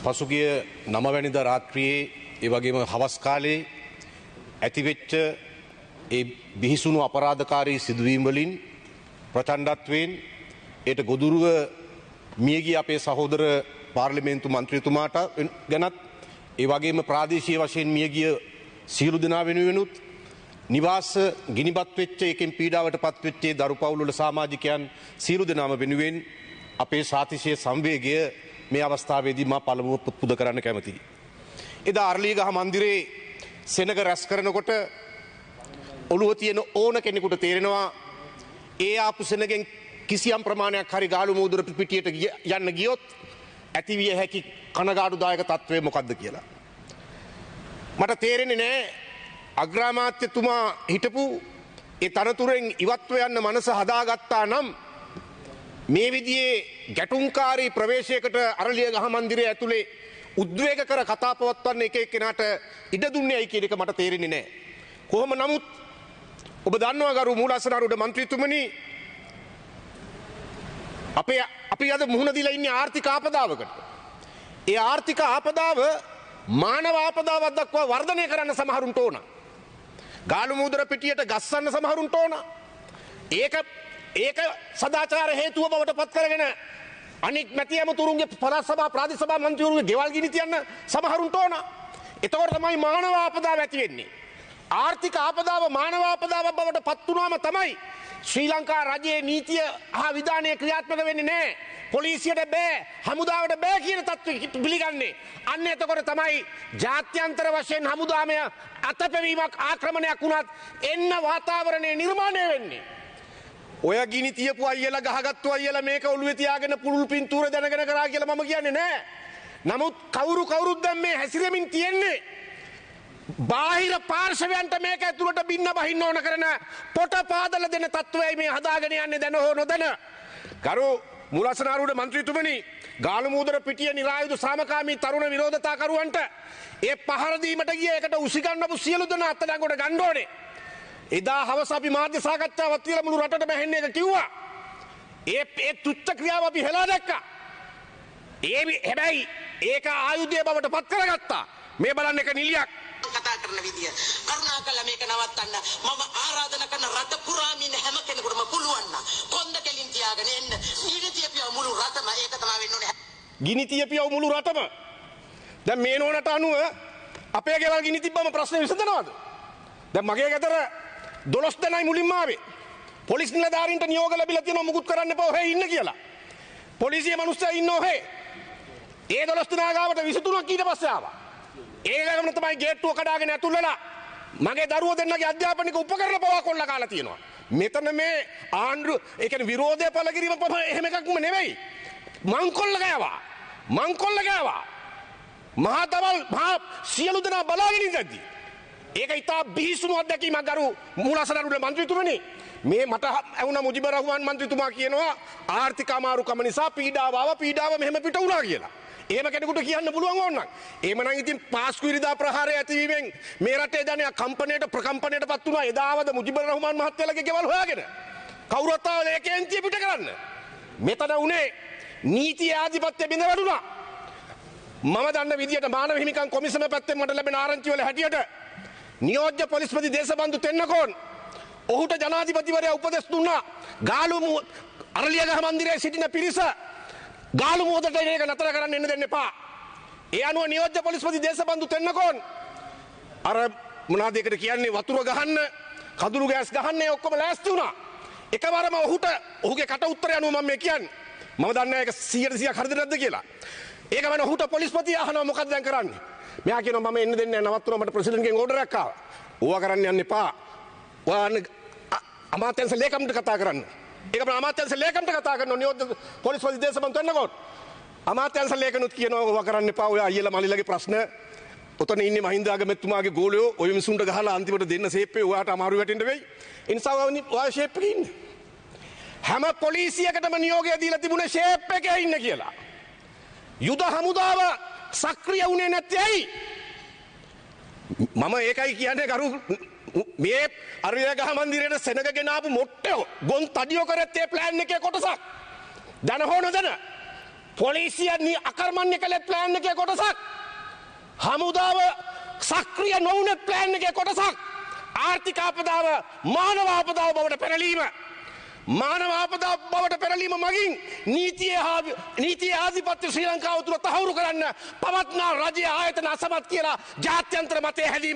පසුගිය 9 වැනිදා රාත්‍රියේ ඒ වගේම හවස් කාලේ ඇතිවෙච්ච ඒ බිහිසුණු අපරාධකාරී සිදුවීම් වලින් ප්‍රචණ්ඩත්වයෙන් ඒට ගොදුරුව මියගිය අපේ සහෝදර පාර්ලිමේන්තු මන්ත්‍රීතුමාට ගැනත් ඒ වගේම ප්‍රාදේශීය වශයෙන් මියගිය සියලු දෙනා වෙනුවෙනුත් නිවාස ගිනිබත් වෙච්ච එකෙන් පීඩාවට පත්වෙච්ච දරු පවුල් වල සමාජිකයන් සියලු දෙනාම වෙනුවෙන් අපේ සාතිශය සංවේගය මේ අවස්ථාවේදී මා පළමුව පුද කරන්න කැමතියි. එදා අරලියගහ මන්දිරේ සෙනග රැස් කරනකොට ඔළුව තියෙන ඕන කෙනෙකුට තේරෙනවා ඒ ආපු සෙනගෙන් කිසියම් ප්‍රමාණයක් හරි ගාලු මූදුර පිටියට යන්න ගියොත් ඇතිවිය හැකි කනගාටුදායක තත්ත්වය මොකක්ද කියලා. මට තේරෙන්නේ නැහැ අග්‍රාමාත්‍යතුමා හිටපු ඒ තනතුරෙන් ඉවත්ව යන්න මනස හදාගත්තා නම් මේ විදිහේ ගැටුම්කාරී ප්‍රවේශයකට අරලියගහ මන්දිරය ඇතුලේ උද්වේග කර කතා පවත්වන්න එක එක්කෙනාට ඉඩ දුන්නේ ඇයි කියන එක මට තේරෙන්නේ නැහැ. කොහොම නමුත් ඔබ දන්නවා ගරු මූලාසනාරූඪ මන්ත්‍රීතුමනි අපි අද මුහුණ දීලා ඉන්නේ ආර්ථික ආපදාවකට. ඒ ආර්ථික ආපදාව මානව ආපදාවක් දක්වා වර්ධනය කරන්න සමහරුන්ට ඕන. ගාලු මූදුර පිටියට ගස්සන්න සමහරුන්ට ඕන. ඒක සදාචාර හේතුව බවට පත් කරගෙන අනික් මැති ඇමතුරුන්ගේ පළාත් සභා ප්‍රාදේශ සභා මන්ත්‍රීවරුන්ගේ ගෙවල් ගිනි තියන්න සමහරුන්ට ඕන. එතකොට තමයි මානව ආපදාව ඇති වෙන්නේ. ආර්ථික ආපදාව මානව ආපදාවක් බවට පත් වුණාම තමයි ශ්‍රී ලංකා රජයේ නීතිය හා විධානය ක්‍රියාත්මක වෙන්නේ නැහැ. පොලිසියට බෑ, හමුදාවට බෑ කියන තත්ත්වෙ පිළිගන්නේ. අන්න එතකොට තමයි ජාත්‍යන්තර වශයෙන් හමුදාමය අතපැවීමක් ආක්‍රමණයක් වුණත් එන්න වාතාවරණය නිර්මාණය වෙන්නේ. ඔය ගිනි තියපු අයියලා ගහගත්තු අයියලා මේක ඔළුවේ තියාගෙන පුරුල් පින්තූර දැනගෙන කරා කියලා මම කියන්නේ නැහැ. නමුත් කවුරුත් දැන් මේ හැසිරෙමින් තියෙන්නේ බාහිර පාර්ශවයන්ට මේක ඇතුළට බින්න බහින්න ඕන කරන පොට පාදල දෙන තත්ත්වයයි මේ හදාගෙන යන්නේ දැන හෝ නොදැන. ගරු මූලාසනාරූඪ මන්ත්‍රීතුමනි, ගාලු මූදුර පිටිය නිරායුධ සාමකාමී තරුණ විරෝධතාකරුවන්ට ඒ පහර දීමට ගිය එකට උසිගන්නපු සියලු දෙනා අත්අඩංගුවට ගන්න ඕනේ. එදා හවස අපි මාධ්‍ය සාකච්ඡාවක් තියලා මුළු රටටම ඇහෙන්නේ එක කිව්වා. ඒ තුච්ච ක්‍රියාව අපි හෙලා දැක්කා. හැබැයි ඒක ආයුධය බවට පත් කරගත්තා. මේ බලන්න එක නිලියක් කතා කරන විදිය කරුණාකරලා මේක නවත්තන්න. මම ආරාධනා කරන රට පුරාම ඉන්න හැම කෙනෙකුටම පුළුවන් නම් කොන්ද කෙලින් තියාගෙන එන්න. ගිනි තියපියව මුළු රටම ඒක තමයි වෙන්න ඕනේ. ගිනි තියපියව මුළු රටම. දැන් මේ නෝනට අනුව අපේ ගෙවල් ගිනි තිබ්බම ප්‍රශ්නේ විසඳනවද? දැන් මගේ ගෙදර 12 දෙනයි මුලින්ම ආවේ. පොලිස් නිලධාරීන්ට නියෝග ලැබිලා තියෙනවා මුකුත් කරන්න එපා ඔහෙ ඉන්න කියලා. පොලිසිය මිනිස්සු ඉන්න ඔහෙ. ඒ 12 දෙනා ගාවට 23ක් ඊට පස්සේ ආවා. ඒ ගමන තමයි ගේට්ටුව කඩාගෙන ඇතුල් වෙලා මගේ දරුවෝ දෙන්නගේ අධ්‍යාපනික උපකරණ පවා කොල්ල කාලා තියෙනවා. මෙතන මේ ආණ්ඩුව ඒ කියන්නේ විරෝධය පළ කිරීම එහෙම එකක්ම නෙවෙයි. මංකොල්ල ගෑවා. මහා සියලු දෙනා බලාගෙන ඉඳද්දී ඒක ඉතා බිහිසුණු අත්දැකීමක් ගරු මූලාසනාරූඪ මන්ත්‍රීතුමනි. මේ මට ඇහුණ මුජිබුර් රහ්මාන් මන්ත්‍රීතුමා කියනවා ආර්ථික අමාරුකම නිසා පීඩාව මෙහෙම පිට වුණා කියලා. එහෙම කෙනෙකුට කියන්න පුළුවන් ඕනනම් එහෙමනම් ඉතින් පාස්කු ඉරිදා ප්‍රහාරය ඇතිවීමෙන් මේ රටේ ජනයා කම්පණයට ප්‍රකම්පණයට පත් වුණා. එදාවද මුජිබුර් රහ්මාන් මහත්තයාගේ ගෙවල් හොයාගෙන කවුරුත් ආව ඒකෙන්තිය පිට කරන්න. මෙතන උනේ නීතිය ආධිපත්‍ය බිඳ වැටුණා. මම දන්න විදියට මානව හිමිකම් කොමිසම පැත්තෙන් මට ලැබෙන ආරංචි වල හැටියට නියෝජ්‍ය පොලිස්පති දේශබන්දු තෙන්නකෝන් ඔහුට ජනාධිපතිවරයා උපදෙස් දුන්නා අරලියගහ මන්දිරයේ සිටින පිරිස ගාලු මූදුරට ඒක නතර කරන්න එන්න දෙන්න එපා. ඒ අනුව නියෝජ්‍ය පොලිස්පති දේශබන්දු තෙන්නකෝන් අර මොනවාද ඒකට කියන්නේ වතුර ගහන්න, කඳුළු ගෑස් ගහන්න ඒ ඔක්කොම ලෑස්ති වුණා. එකවරම ඔහුගේ කට උත්තරය අනුව මම මේ කියන්නේ. මම දන්නේ ඒක 100%ක් හරිද නැද්ද කියලා. ඒක මම ඔහුට පොලිස්පතිය අහනවා මොකක්ද දැන් කරන්නේ? මෙයා කියනවා මම එන්න දෙන්නේ නැහැ, නවත්තුනවා, මට ප්‍රෙසිඩන්ට්ගෙන් ඕඩරයක් ආවා. ඕවා කරන්න යන්න එපා. ඔයාලා අමාත්‍යංශ ලේකම්ට කතා කරන්න. ඒක අපේ අමාත්‍යංශ ලේකම්ට කතා කරනවා නියෝජ්‍ය පොලිස්පති දේශබන්දු එන්නකොට. අමාත්‍යංශ ලේකනුත් කියනවා ඕවා කරන්න එපා. ඔය අයියලා මල්ලිලගේ ප්‍රශ්න. ඔතන ඉන්නේ මහින්ද ආගමැතිතුමාගේ ගෝලයෝ ඔය මිනිසුන්ට ගහලා අන්තිමට දෙන්න ෂේප්පේ ඔයාට අමාරු වැටෙන්න වෙයි. ඒ නිසා ඔයා ෂේප් එකේ ඉන්න. හැම පොලිසියකටම නියෝගය දීලා තිබුණේ ෂේප් එකේ ඉන්න කියලා. යුද හමුදාව සක්‍රිය වුණේ නැත්තේ ඇයි? මම ඒකයි කියන්නේ කරු මේ අරලියගහ මන්දිරයට සෙනග ගෙනාපු මොට්ටෝ ගොන් තඩියෝ කරත් ඒ ප්ලෑන් එකේ කොටසක්. දන හොන දන පොලිසිය අකර්මණ්‍ය කළ ප්ලෑන් එකේ කොටසක්. හමුදාව සක්‍රිය නොවුන ප්ලෑන් එකේ කොටසක්. ආර්ථික ආපදාව මානව ආපදාව බවට පෙරලීම. මානව ආපදාව බවට පෙරලීම මගින් නීතියේ ආධිපත්‍ය ශ්‍රී ලංකාව තුළ තහවුරු කරන්න පවත්නා රජයේ ආයතන අසමත් කියලා ජාත්‍යන්තර මතය හැදීම.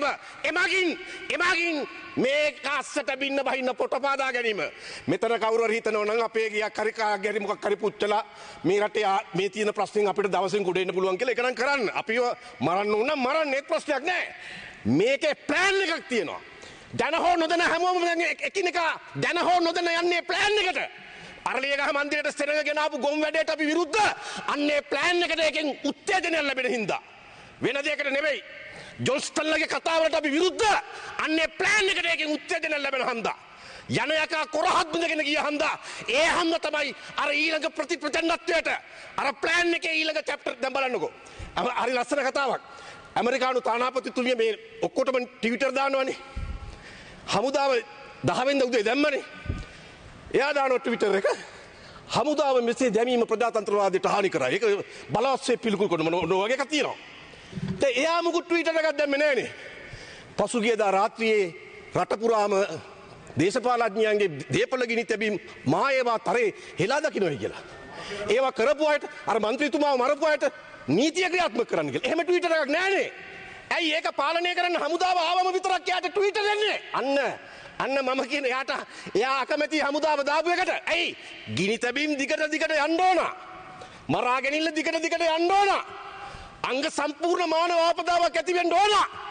එමගින් මේක අස්සට බින්න බහින්න පොට පාදා ගැනීම. මෙතන කවුරු හරි හිතනවා නම් අපේ ගියක් හරි කාගේ හරි මොකක් හරි පුච්චලා මේ රටේ මේ තියෙන ප්‍රශ්නෙන් අපිට දවසෙන් ගොඩ එන්න පුළුවන් කියලා ඒක නම් කරන්න. අපිව මරන්න ඕන නම් මරන්නේත් ප්‍රශ්නයක් නැහැ. මේකේ ප්ලෑන් එකක් තියෙනවා. දැන හෝ නොදැන හැමෝම එකිනෙකා දැන හෝ නොදැන යන්නේ ප්ලෑන් එකට. අරලියගහ මන්දිරයට සෙනඟ ගෙනාපු ගොම් වැඩේට අපි විරුද්ධ. අන්නේ ප්ලෑන් එකට එකෙන් උත්තේජනයක් ලැබෙන හින්දා. වෙන දෙයකට නෙවෙයි. ජොන්ස්ටන්ලගේ කතාවලට අපි විරුද්ධ. අන්නේ ප්ලෑන් එකට එකෙන් උත්තේජනයක් ලැබෙන හන්දා. යන යකා කොරහත් බිඳගෙන ගිය හන්දා. ඒ හන්ද තමයි අර ඊළඟ ප්‍රතිප්‍රචණ්ඩත්වයට අර ප්ලෑන් එකේ ඊළඟ චැප්ටර් දැන් බලන්නකෝ. හරි ලස්සන කතාවක්. ඇමරිකානු තානාපතිතුමිය මේ ඔක්කොටම ට්විටර් දානවනේ. හමුදාව 10 වෙනිදා උදේ දැම්මනේ. එයා දානවා ට්විටර් එක. හමුදාව මෙසේ දැමීම ප්‍රජාතන්ත්‍රවාදයට හානි කරයි. ඒක බලවත්සේ පිළිකුල් කරන මොන වගේ එකක් තියෙනවා. දැන් එයා මුකුත් ට්විටර් එකක් දැම්මේ නැහනේ. පසුගියදා රාත්‍රියේ රට පුරාම දේශපාලඥයන්ගේ දේපල ගිනි තැබීම් මායවා තරේ හෙලා දකින්නයි කියලා. ඒවා කරපු අයට අර മന്ത്രിතුමාව මරපු අයට නීතිය ක්‍රියාත්මක කරන්න කියලා. එහෙම ට්විටර් එකක් නැහනේ. ඇයි ඒක පාලනය කරන්න හමුදාව ආවම විතරක් එයාට ට්විටර් දෙන්නේ? අන්න මම කියන එයා අකමැති හමුදාව දාපු එකට. ඇයි? ගිනි තැබීම් දිගට යන්න ඕන. මරා ගැනීම දිගට යන්න ඕන. අංග සම්පූර්ණ මානව ආපදාවක් ඇති වෙන්න ඕන.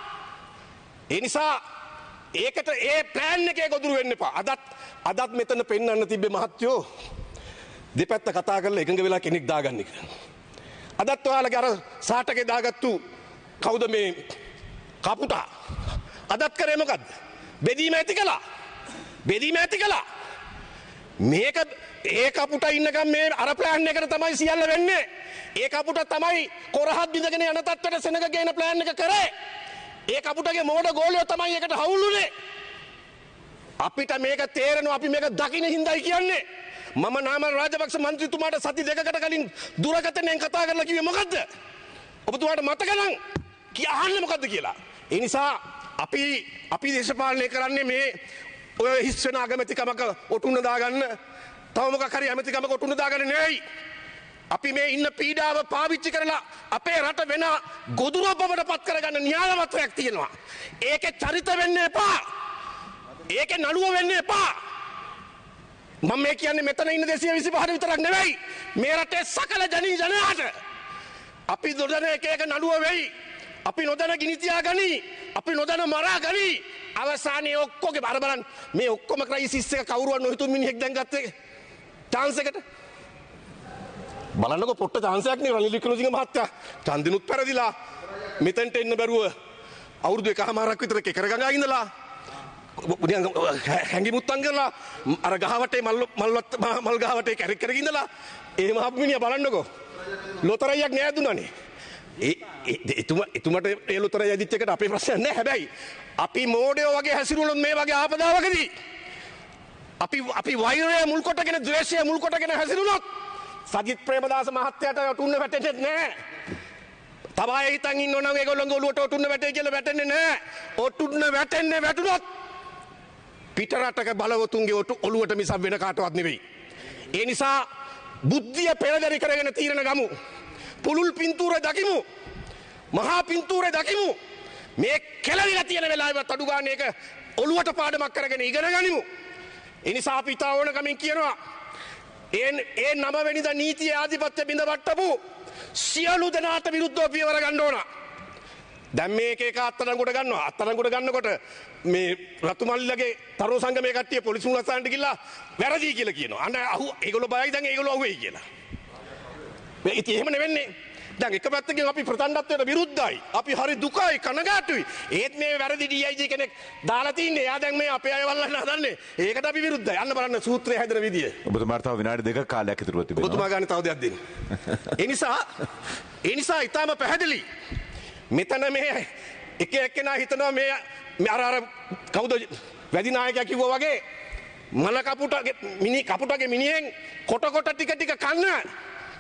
ඒ නිසා ඒකට ඒ ප්ලෑන් එකේ ගොදුරු වෙන්න එපා. අදත් මෙතන පෙන්වන්න තිබ්බේ මහත්තයෝ දෙපැත්ත කතා කරලා එකඟ වෙලා කෙනෙක් දාගන්න කියලා. අදත් ඔයාලගේ අර සාටකේ දාගත්තු කවුද මේ කපුටා? අදත් කරේ මොකද්ද? බෙදීම ඇති කළා. මේක ඒ කපුටා ඉන්නකම් මේ අර ප්ලෑන් එකට තමයි සියල්ල වෙන්නේ. ඒ කපුටා තමයි කොරහත් බිඳගෙන යන තත්ත්වයට සෙනග ගේන ප්ලෑන් එක කරේ. ඒ කපුටගේ මෝඩ ගෝලියෝ තමයි ඒකට හවුලුනේ. අපිට මේක තේරෙනවා. අපි මේක දකින්න හින්දායි කියන්නේ. මම නාමල් රාජපක්ෂ මන්ත්‍රීතුමාට සති දෙකකට කලින් දුරකථනයෙන් කතා කරලා කිව්වේ මොකද්ද? ඔබතුමාට මතක නම් අහන්නේ මොකද්ද කියලා. ඒ නිසා අපි දේශපාලනය කරන්නේ මේ ඔය හිස් වෙන අගමැතිකමක ඔටුන්න දාගන්න, තව මොකක් හරි ඇමතිකමක ඔටුන්න දාගන්න නෙවෙයි. අපි මේ ඉන්න පීඩාව පාවිච්චි කරලා අපේ රට වෙන ගොදුර බවට පත් කරගන්න න්‍යායවත්වයක් තියෙනවා. ඒකේ චරිත වෙන්න එපා. ඒකේ නළුව වෙන්න එපා. මම මේ කියන්නේ මෙතන ඉන්න 225 විතරක් නෙවෙයි. මේ රටේ සකල ජනයාට අපි නොදැන එක නළුව වෙයි. අපි නොදැන ගිනි තියා ගනි. අපි නොදැන මරා ගනි. අවසානයේ ඔක්කොගේ බලන්න මේ ඔක්කොම ක්‍රයිසිස් එක කවුරුවත් නොහිතු මිනිහෙක් දැන් ගත්තේ chance එකට. බලන්නකො පොට්ට chance එකක් නේ රනිල් වික්‍රමසිංහ මහත්තයා. ඡන්දිනුත් පෙරදිලා මෙතෙන්ට එන්න බැරුව අවුරුදු එකමාරක් විතර කෙකරගඟා ඉඳලා හැංගිමුත්තන් කරලා අර ගහවටේ මල් ගහවටේ කැරක් කරගෙන ඉඳලා ඒ මහ මිනිහා බලන්නකො ලොතරැයියක් නෑ දුන්නානේ. එතුමට ඒ ලොතරැයි ඇදිච්ච එකට අපේ ප්‍රශ්නයක් නෑ. හැබැයි අපි මෝඩයෝ වගේ හැසිරුණොත් මේ වගේ ආපදාවකදී අපි වෛරය මුල් කොටගෙන ද්වේෂය මුල් කොටගෙන හැසිරුණොත් සජිත් ප්‍රේමදාස මහත්තයාට ඔටුන්න වැටෙන්නේ නෑ. තව අය හිතන් ඉන්නවනම් ඒගොල්ලෝගේ ඔළුවට ඔටුන්න වැටේ කියලා වැටෙන්නේ නෑ. ඔටුන්න වැටුනොත් පිටරටක බලවතුන්ගේ ඔළුවට මිසක් වෙන කාටවත් නෙවෙයි. ඒ නිසා බුද්ධිය පෙරදරි කරගෙන තීරණ ගමු. පුලුල් පින්තූරේ දකිමු. මහා පින්තූරේ දකිමු. මේ කෙලවිලා තියෙන වෙලාවෙත් අඩු ගන්න එක ඔළුවට පාඩමක් කරගෙන ඉගෙන ගනිමු. ඒ නිසා අපි තා ඕන කමින් කියනවා ඒ 9 වෙනිදා නීතියේ ආධිපත්‍ය බිඳ වට්ටපු සියලු දෙනාට විරුද්ධව පියවර ගන්න ඕන. දැන් මේක එක අත්අඩංගුවට ගන්නවා. අත්අඩංගුවට ගන්නකොට මේ රතුමල්ලගේ තරුණ සංගමයේ කට්ටිය පොලිසිය මුලස්සාන්ට ගිහිල්ලා වැරදි කියලා කියනවා. අන්න ඒගොල්ලෝ බයයි දැන් ඒගොල්ලෝ අහුවෙයි කියලා. මේ ඉතින් එහෙම නෙවෙන්නේ. දැන් එක පැත්තකින් අපි ප්‍රචණ්ඩත්වයට විරුද්ධයි. අපි හරි දුකයි කනගාටුයි. ඒත් මේ වැරදි DIG කෙනෙක් දාලා තින්නේ. එයා දැන් මේ අපේ අය වල්ලන්න හදන්නේ. ඒකට අපි විරුද්ධයි. අන්න බලන්න සූත්‍රය හැදෙන විදිය. ඔබතුමාට තව විනාඩි 2ක කාලයක් ඉතුරුව තිබෙනවා. ඔබතුමා ගන්න තව දෙයක් දෙන්න. ඒ නිසා ඊටම පැහැදිලි. මෙතන මේ එක එක්කෙනා හිතනවා මේ අර කවුද වැඩි නායකයා කිව්වා වගේ මල කපුටගේ කපුටගේ මිනිහෙන් කොට ටික කන්න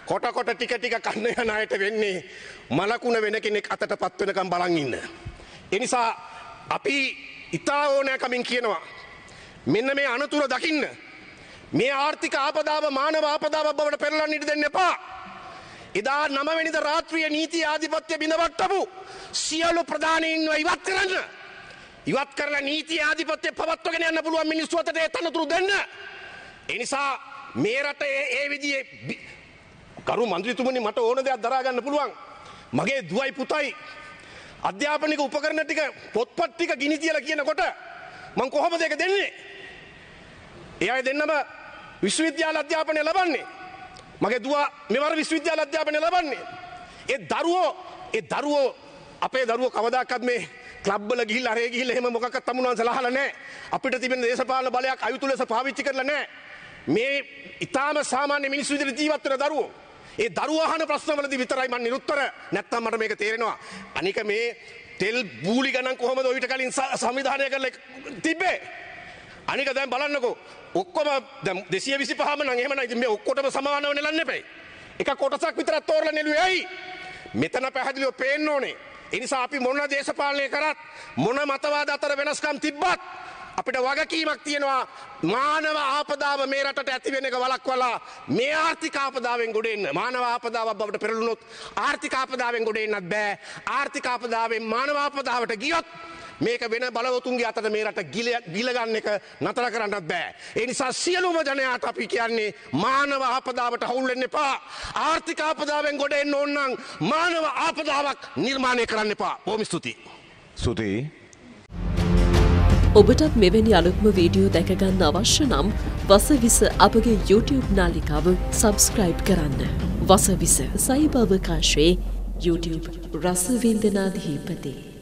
කොට කොට ටික ටික කන්න යන අයට වෙන්නේ මලකුණ වෙන කෙනෙක් අතටපත් වෙනකම් බලන් ඉන්න. ඒ නිසා අපි ඉතා ඕනෑකමින් කියනවා මෙන්න මේ අනතුර දකින්න මේ ආර්ථික ආපදාව මානව ආපදාවක් බවට පෙරලන්න ඉඩ දෙන්න එපා. එදා 9 වෙනිදා රාත්‍රියේ නීති ආධිපත්‍ය බිඳවට්ටපු සියලු ප්‍රධානීන්ව ඉවත් කරන්න. ඉවත් කරලා නීති ආධිපත්‍ය පවත්වගෙන යන්න පුළුවන් මිනිස්සු අතට ඒ තනතුරු දෙන්න. ඒ නිසා මේ රටේ ඒ විදිහේ කරු මන්ත්‍රීතුමනි මට ඕන දෙයක් දරා ගන්න පුළුවන්. මගේ දුවයි පුතයි අධ්‍යාපනික උපකරණ ටික පොත්පත් ටික ගිනි තියලා කියනකොට මං කොහොමද ඒක දෙන්නේ? ඒ අය දෙන්නම විශ්වවිද්‍යාල අධ්‍යාපනය ලබන්නේ. මගේ දුව මෙවර විශ්වවිද්‍යාල අධ්‍යාපනය ලබන්නේ. ඒ දරුවෝ අපේ දරුවෝ කවදාකවත් මේ ක්ලබ් වල ගිහිල්ලා අරේ ගිහිල්ලා එහෙම මොකක්වත් තමුන්වන්සලා අහලා නැහැ. අපිට තිබෙන දේශපාලන බලයක් අයුතු ලෙස පාවිච්චි කරලා නැහැ. මේ ඊටාම සාමාන්‍ය මිනිස්සු විදිහට ජීවත් වෙන දරුවෝ. ඒ දරුවෝ අහන ප්‍රශ්නවලදී විතරයි මම නිරුත්තර නැත්තම් මට මේක තේරෙනවා. අනික මේ තෙල් බූලි ගණන් කොහොමද ඔයිට කලින් සංවිධානය කරලා තිබ්බේ? අනික දැන් බලන්නකෝ ඔක්කොම දැන් 225ම නම් එහෙම නැහැ. ඉතින් මේ ඔක්කොටම සමානව නෙලන්න එපා. එක කොටසක් විතරක් තෝරලා නෙළුවේ ඇයි? මෙතන පැහැදිලිව පේන්න ඕනේ. ඒ නිසා අපි මොන දේශපාලනය කරත් මොන මතවාද අතර වෙනස්කම් තිබ්බත් අපිට වගකීමක් තියෙනවා මානව ආපදාව මේ රටට ඇති වෙන එක වළක්වලා මේ ආර්ථික ආපදාවෙන් ගොඩ එන්න. මානව ආපදාවක් බවට පෙරළුනොත් ආර්ථික ආපදාවෙන් ගොඩ එන්නත් බෑ. ආර්ථික ආපදාවෙන් මානව ආපදාවට ගියොත් මේක වෙන බලවතුන්ගේ අතට මේ රට ගිල ගන්න එක නතර කරන්නත් බෑ. ඒ නිසා සියලුම ජනයාට අපි කියන්නේ මානව ආපදාවට හවුල් වෙන්න එපා. ආර්ථික ආපදාවෙන් ගොඩ එන්න ඕන නම් මානව ආපදාවක් නිර්මාණය කරන්න එපා. බොහොම ස්තුතියි. ස්තුතියි. ඔබටත් මෙවැනි අලුත්ම වීඩියෝ දැකගන්න අවශ්‍ය නම් වසවිස අපගේ YouTube නාලිකාව සබස්ක්‍රයිබ් කරන්න. වසවිස සයිබ අවකාශයේ YouTube රසවින්දනාධිපති.